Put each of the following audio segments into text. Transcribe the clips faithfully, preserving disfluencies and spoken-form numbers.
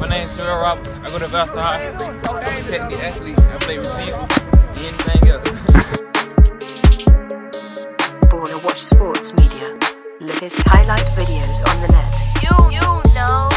My name's Terrell Roberts. I go to Valsta High. I'm a technical athlete. I play receiver and anything else. Baller Watch Sports Media. Latest highlight videos on the net. You, you know.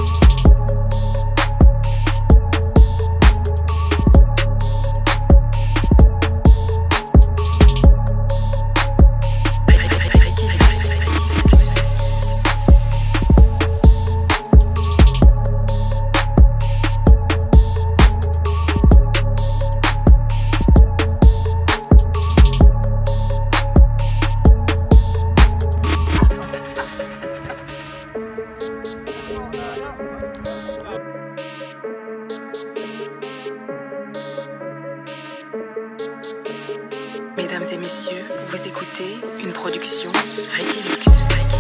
Mesdames et messieurs, vous écoutez une production Reggae-Lux.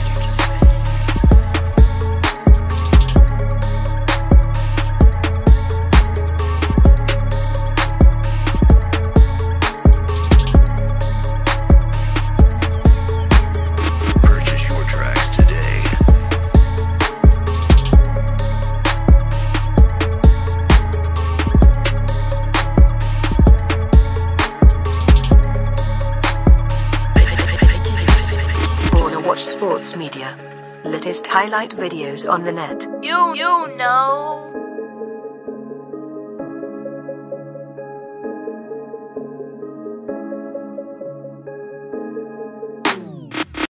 Purchase your tracks today. Baller Watch Sports Media. Latest highlight videos on the net. You, you know.